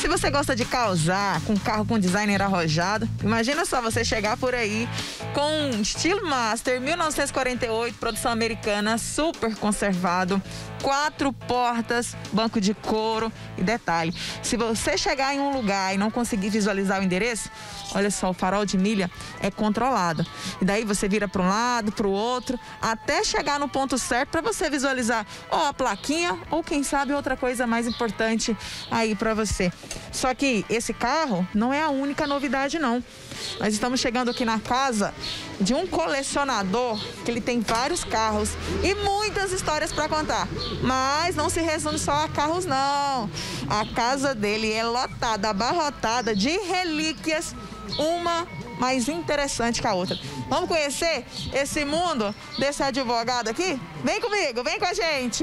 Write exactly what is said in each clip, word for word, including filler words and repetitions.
Se você gosta de causar com carro com designer arrojado, imagina só você chegar por aí com estilo Master mil novecentos e quarenta e oito, produção americana, super conservado, quatro portas, banco de couro e detalhe, se você chegar em um lugar e não conseguir visualizar o endereço, olha só, o farol de milha é controlado. E daí você vira para um lado, para o outro, até chegar no ponto certo para você visualizar ou a plaquinha ou quem sabe outra coisa mais importante aí para você. Só que esse carro não é a única novidade não. Nós estamos chegando aqui na casa de um colecionador que ele tem vários carros e muitas histórias para contar. Mas não se resume só a carros não. A casa dele é lotada, abarrotada de relíquias, uma mais interessante que a outra. Vamos conhecer esse mundo desse advogado aqui? Vem comigo, vem com a gente!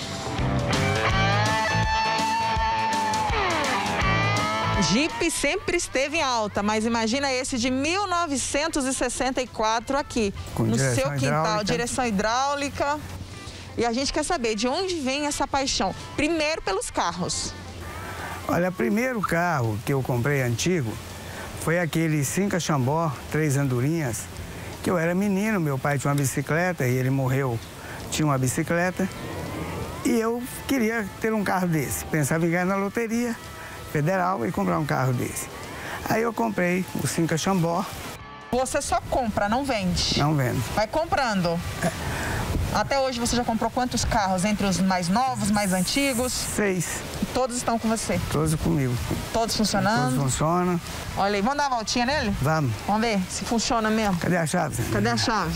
Jeep sempre esteve em alta, mas imagina esse de mil novecentos e sessenta e quatro aqui, com no seu quintal, hidráulica. Direção hidráulica. E a gente quer saber de onde vem essa paixão. Primeiro pelos carros. Olha, o primeiro carro que eu comprei antigo foi aquele Cinca Chambó, três andorinhas, que eu era menino, meu pai tinha uma bicicleta e ele morreu, tinha uma bicicleta. E eu queria ter um carro desse, pensava em ganhar na loteria federal e comprar um carro desse. Aí eu comprei o Cinca Chambó. Você só compra, não vende? Não vendo. Vai comprando. É. Até hoje você já comprou quantos carros? Entre os mais novos, mais antigos? Seis. Todos estão com você? Todos comigo. Todos funcionando? Todos funcionam. Olha aí, vamos dar uma voltinha nele? Vamos. Vamos ver se funciona mesmo. Cadê a chave? Cadê a chave?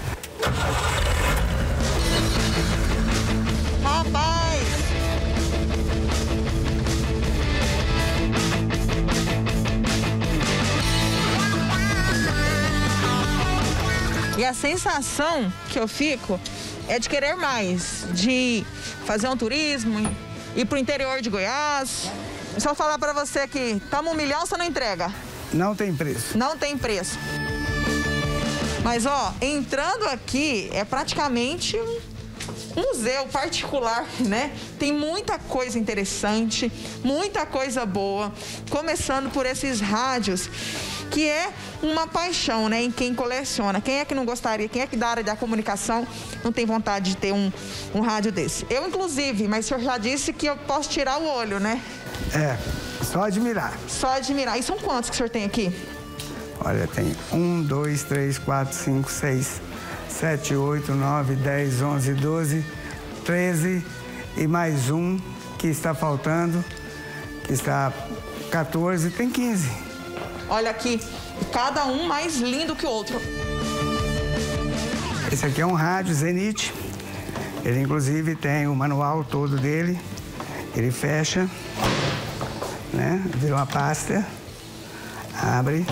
Rapaz! E a sensação que eu fico é de querer mais, de fazer um turismo, ir pro interior de Goiás. Só falar pra você aqui, toma um milhão, você não entrega. Não tem preço. Não tem preço. Mas, ó, entrando aqui, é praticamente um museu particular, né? Tem muita coisa interessante, muita coisa boa. Começando por esses rádios, que é uma paixão, né, em quem coleciona. Quem é que não gostaria, quem é que da área da comunicação não tem vontade de ter um, um rádio desse? Eu, inclusive, mas o senhor já disse que eu posso tirar o olho, né? É, só admirar. Só admirar. E são quantos que o senhor tem aqui? Olha, tem um, dois, três, quatro, cinco, seis, sete, oito, nove, dez, onze, doze, treze e mais um que está faltando, que está quatorze, tem quinze. Olha aqui, cada um mais lindo que o outro. Esse aqui é um rádio Zenith. Ele, inclusive, tem o manual todo dele. Ele fecha, né? Vira uma pasta, abre.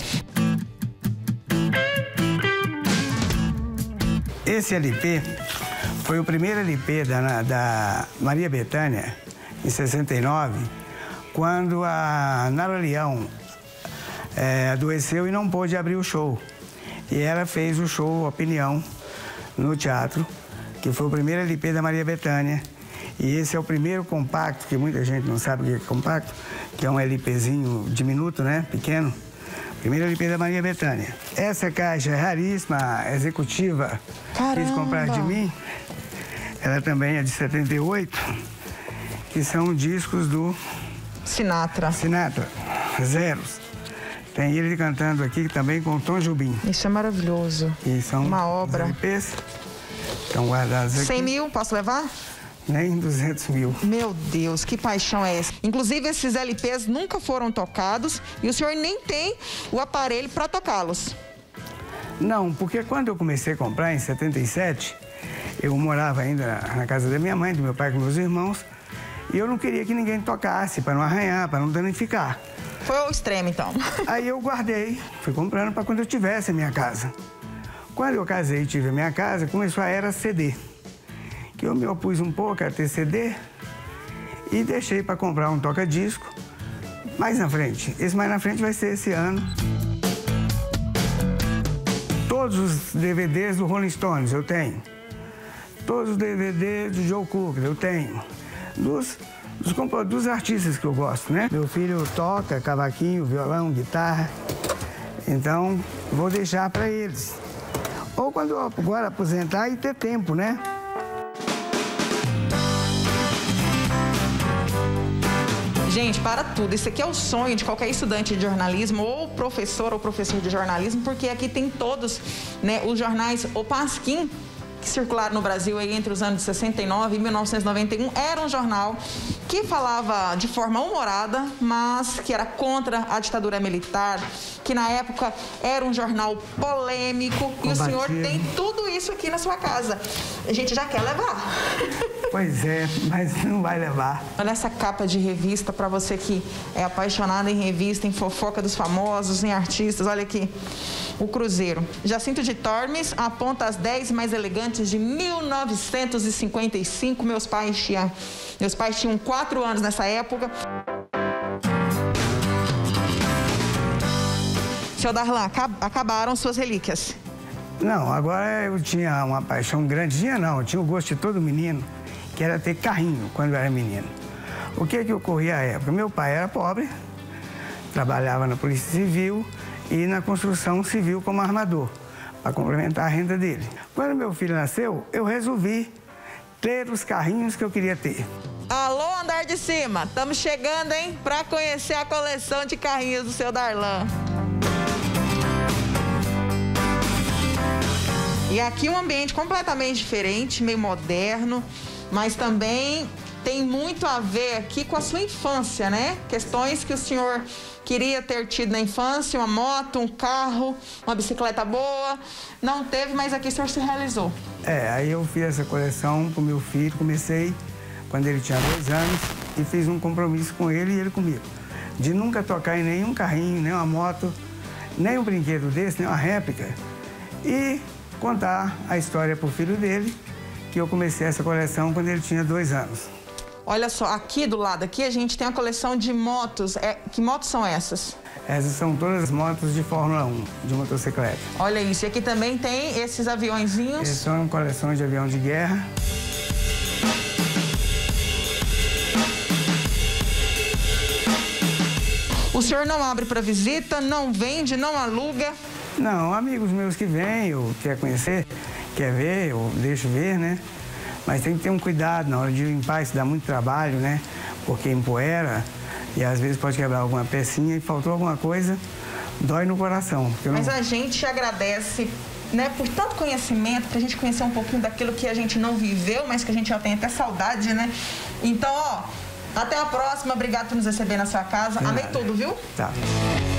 Esse L P foi o primeiro L P da, da Maria Bethânia, em sessenta e nove, quando a Nara Leão É, adoeceu e não pôde abrir o show. E ela fez o show Opinião no teatro, que foi o primeiro L P da Maria Bethânia. E esse é o primeiro compacto, que muita gente não sabe o que é compacto, que é um LPzinho diminuto, né? Pequeno. Primeiro L P da Maria Bethânia. Essa caixa é raríssima, executiva, Caramba. quis comprar de mim. Ela também é de setenta e oito, que são discos do Sinatra. Sinatra, zeros. Tem ele cantando aqui também com o Tom Jobim. Isso é maravilhoso. E são uma obra. L Ps. Estão guardados aqui. cem mil, posso levar? Nem duzentos mil. Meu Deus, que paixão é essa? Inclusive, esses L Ps nunca foram tocados e o senhor nem tem o aparelho para tocá-los. Não, porque quando eu comecei a comprar, em setenta e sete, eu morava ainda na casa da minha mãe, do meu pai com meus irmãos, e eu não queria que ninguém tocasse, para não arranhar, para não danificar. Foi ao extremo, então. Aí eu guardei, fui comprando para quando eu tivesse a minha casa. Quando eu casei e tive a minha casa, começou a era C D. Que eu me opus um pouco a ter C D e deixei para comprar um toca-disco mais na frente. Esse mais na frente vai ser esse ano. Todos os D V Ds do Rolling Stones eu tenho. Todos os D V Ds do Joe Cocker eu tenho. Dos dos, dos artistas que eu gosto, né? Meu filho toca cavaquinho, violão, guitarra. Então, vou deixar para eles. Ou quando eu agora aposentar e ter tempo, né? Gente, para tudo. Isso aqui é o sonho de qualquer estudante de jornalismo ou professor ou professor de jornalismo, porque aqui tem todos, né, os jornais. O Pasquim, que circularam no Brasil aí entre os anos sessenta e nove e mil novecentos e noventa e um, era um jornal que falava de forma humorada, mas que era contra a ditadura militar, que na época era um jornal polêmico. E o senhor tem tudo isso aqui na sua casa. A gente já quer levar. Pois é, mas não vai levar. Olha essa capa de revista para você que é apaixonado em revista, em fofoca dos famosos, em artistas. Olha aqui, o Cruzeiro. Jacinto de Tormes aponta as dez mais elegantes de mil novecentos e cinquenta e cinco. Meus pais tinham, meus pais tinham quatro anos nessa época. Seu Darlan, acabaram suas relíquias. Não, agora eu tinha uma paixão grande. Tinha não, eu tinha o gosto de todo menino, que era ter carrinho quando eu era menino. O que que ocorria à época? Meu pai era pobre, trabalhava na Polícia Civil e na construção civil como armador, para complementar a renda dele. Quando meu filho nasceu, eu resolvi ter os carrinhos que eu queria ter. Alô, andar de cima, estamos chegando, hein, para conhecer a coleção de carrinhos do seu Darlan. E aqui um ambiente completamente diferente, meio moderno, mas também tem muito a ver aqui com a sua infância, né? Questões que o senhor queria ter tido na infância, uma moto, um carro, uma bicicleta boa. Não teve, mas aqui o senhor se realizou. É, aí eu fiz essa coleção com meu filho, comecei quando ele tinha dois anos e fiz um compromisso com ele e ele comigo, de nunca tocar em nenhum carrinho, nem uma moto, nem um brinquedo desse, nem uma réplica, e contar a história para o filho dele, que eu comecei essa coleção quando ele tinha dois anos. Olha só, aqui do lado, aqui a gente tem a coleção de motos. É, que motos são essas? Essas são todas as motos de Fórmula um, de motocicleta. Olha isso, e aqui também tem esses aviõezinhos. Esses são coleções de avião de guerra. O senhor não abre para visita, não vende, não aluga? Não, amigos meus que vêm, ou quer conhecer, quer ver, eu deixo ver, né? Mas tem que ter um cuidado na hora de limpar, isso dá muito trabalho, né? Porque empoeira e às vezes pode quebrar alguma pecinha e faltou alguma coisa, dói no coração. Mas não... a gente agradece, né, por tanto conhecimento, pra gente conhecer um pouquinho daquilo que a gente não viveu, mas que a gente já tem até saudade, né? Então, ó, até a próxima, obrigado por nos receber na sua casa. Amei tudo, viu? Tá.